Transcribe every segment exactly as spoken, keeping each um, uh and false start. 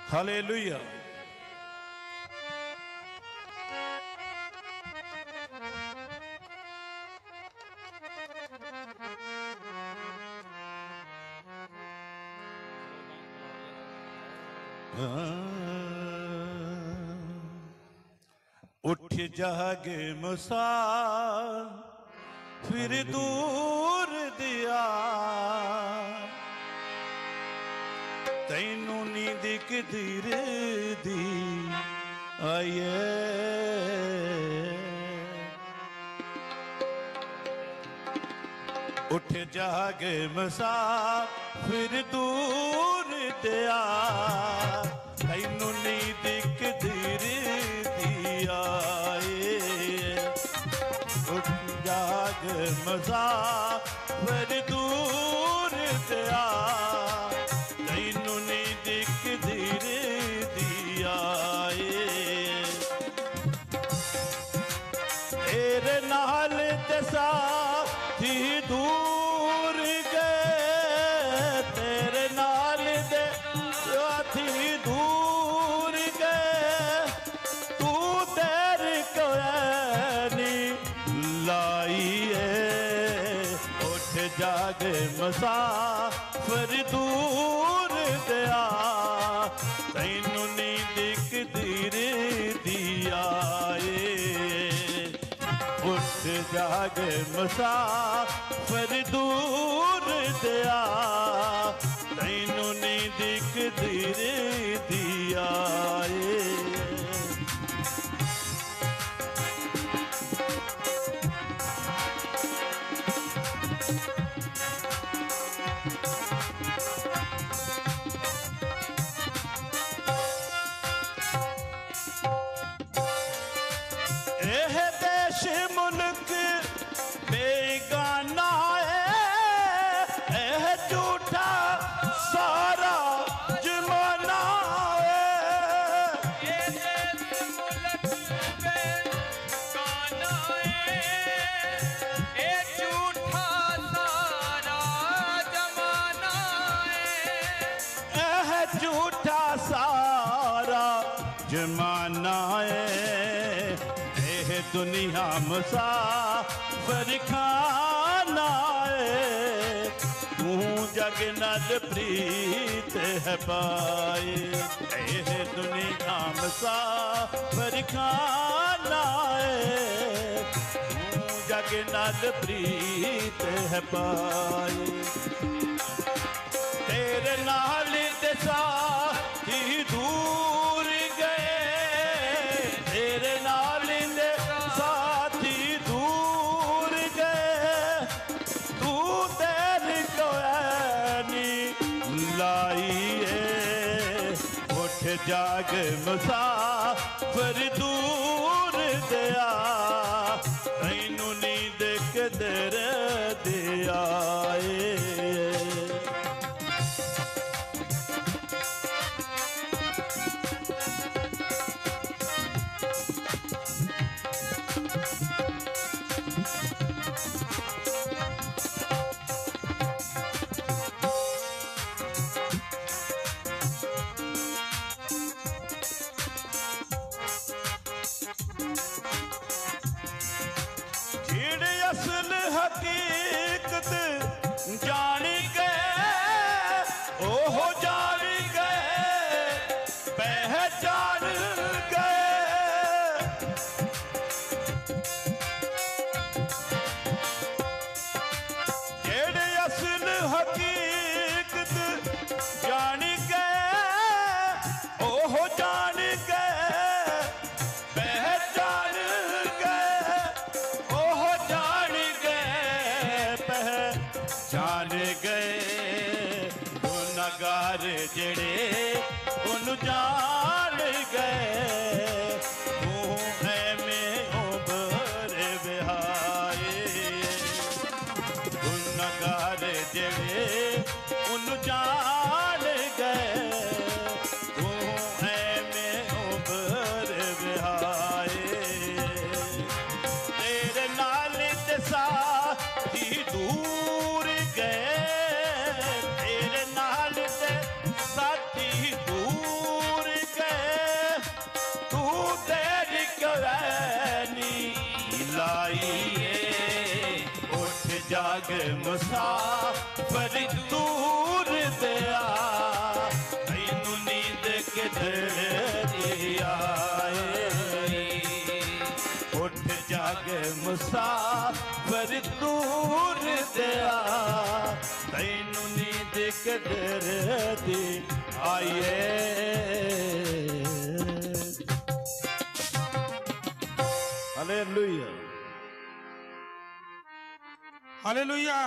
Hallelujah. उठ जागे मुसाफिर दूर दिया, तैनू नींद किधर दी आए। उठ जागे मुसाफिर दूर दिया, तैनू नींद किधर दी आए। उठ जाग मुसाफिर दूर दिया, तैनू नींद किधर दी आए। तेरे नाल ते साथी दूर गए, तेरे नाल दे साथी दूर गए, तू तेरे कोनी लाइए। उठ जाग मुसाफिर दूर दिया, तैनू नींद किधर दी आए। उठ जाग मुसाफिर दूर दिया, तैनू नींद किधर दी आए। मुल्क बेगाना है, एह झूठा सारा जमाना है। मुल्क बेगाना है, एह झूठा सारा जमाना है। एह झूठा सारा जमाना है, दुनिया मुसाफिर खाना है। तू जग नाल प्रीत है पाए, एह दुनिया मुसाफिर खाना है। तू जग नाल प्रीत है पाए, तेरे नाल ते साथी दूर गए, तेरे नाल दे साथी दूर गए, तू तेरी कोनी लाइए। उठ जाग मुसाफिर दूर दिया, तैनू नींद किधर दी आए। असल हकीकत जान गए, ओह जान गए, पहचान गए। जेड़े असल हकीकत जान गए, ओह जान गए, पहचान गए। ओह जान जान गए, गुनाहगार जेड़े उन्हू जान गए। तू ऐवें उबर विहाए, गुनाहगार जेड़े उन्हू जान गए। तू ऐवें उबर विहाए, तेरे नाल ते साथी दूर गए, तेरे नाल ते साथी दूर मुसाफिर दूर दिया तैनू नींद किधर आए उठ जागे मुसाफिर दूर दिया तैनू नींद किधर दी आइए हालेलुया हालेलुया।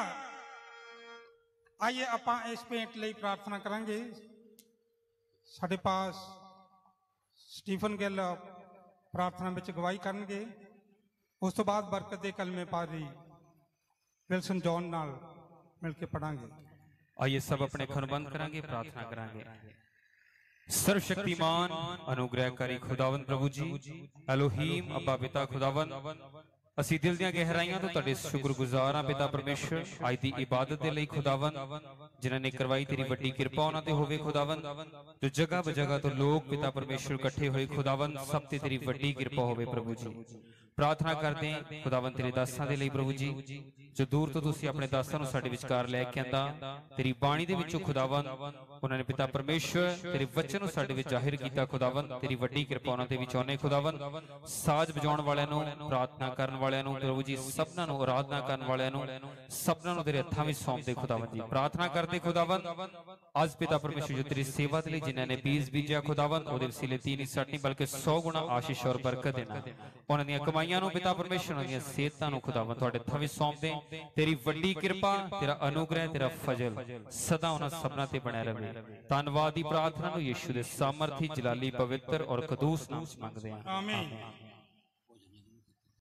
आइए ਆਪਾਂ ਇਸ ਭੇਂਟ ਲਈ ਪ੍ਰਾਰਥਨਾ ਕਰਾਂਗੇ। ਸਾਡੇ ਪਾਸ ਸਟੀਫਨ ਗਿੱਲ ਪ੍ਰਾਰਥਨਾ ਵਿੱਚ ਗਵਾਹੀ ਕਰਨਗੇ। ਉਸ ਤੋਂ ਬਾਅਦ ਬਰਕਤ ਦੇ ਕਲਮੇ ਪਾਰੀ ਵਿਲਸਨ ਜੌਨ ਨਾਲ ਮਿਲ ਕੇ ਪੜਾਂਗੇ। आइए सब अपने अखर बंद करांगे, प्रार्थना करांगे। सर्वशक्तिमान अनुग्रहकारी खुदावन प्रभु जी एलोहीम अब्बा पिता खुदावन ਅਸੀਂ ਦਿਲ ਦੀਆਂ ਗਹਿਰਾਈਆਂ ਤੋਂ ਤੁਹਾਡੇ ਸ਼ੁਕਰਗੁਜ਼ਾਰ ਹਾਂ ਪਿਤਾ ਪਰਮੇਸ਼ਰ ਅੱਜ ਦੀ ਇਬਾਦਤ ਦੇ ਲਈ ਖੁਦਾਵੰਦ ਜਿਨ੍ਹਾਂ ਨੇ ਕਰਵਾਈ ਤੇਰੀ ਵੱਡੀ ਕਿਰਪਾ ਉਹਨਾਂ ਤੇ ਹੋਵੇ ਖੁਦਾਵੰਦ ਜੋ ਜਗ੍ਹਾ ਬਜਗ੍ਹਾ ਤੋਂ ਲੋਕ ਪਿਤਾ ਪਰਮੇਸ਼ਰ ਇਕੱਠੇ ਹੋਏ ਖੁਦਾਵੰਦ ਸਭ ਤੇ ਤੇਰੀ ਵੱਡੀ ਕਿਰਪਾ ਹੋਵੇ ਪ੍ਰਭੂ ਜੀ। प्रार्थना करते हैं खुदावंद तेरे दासां दे लई प्रभु जी जो दूर तो तुसीं अपने दासां नूं साडे विचकार लै के आंदा तेरी बाणी दे विचों खुदावंद उन्हां ने पिता परमेश्वर तेरे वचन नूं साडे विच जाहिर कीता खुदावंद तेरी वड्डी किरपा उन्हां ते विच आउने खुदावंद साज बजाउण वालिआं नूं प्रार्थना करन वालिआं नूं प्रभु जी सबनां नूं आराधना करन वालिआं नूं सबनां नूं तेरे हत्थां विच सौंपदे खुदावंद जी। प्रार्थना करते खुदावंद अज पिता परमेश्वर जो तेरी सेवा दे लई जिन्हां ने बीज बीजिया खुदावंद ओहदे वसीले तीन नहीं सठ नहीं बल्कि सौ गुणा आशीष और बरकत देना उन्हां दीआं कमाईआं नूं पिता परमेश्वर ਦੀਆਂ ਸਿਹਤਾਂ ਨੂੰ ਖੁਦਾਵੰਦ ਤੁਹਾਡੇ ਹੱਥਾਂ ਵਿੱਚ ਸੌਂਪਦੇ ਤੇਰੀ ਵੱਡੀ ਕਿਰਪਾ ਤੇਰਾ ਅਨੁਗ੍ਰਹਿ ਤੇਰਾ ਫਜ਼ਲ ਸਦਾ ਉਹਨਾਂ ਸਭਨਾਂ ਤੇ ਬਣਿਆ ਰਹੇ। ਧੰਨਵਾਦ ਦੀ ਪ੍ਰਾਰਥਨਾ ਨੂੰ ਯਿਸੂ ਦੇ ਸਾਮਰਥੀ ਜਲਾਲੀ ਪਵਿੱਤਰ ਔਰ ਕਦੂਸ ਨਾਮ ਵਿੱਚ ਮੰਗਦੇ ਹਾਂ, ਆਮੀਨ।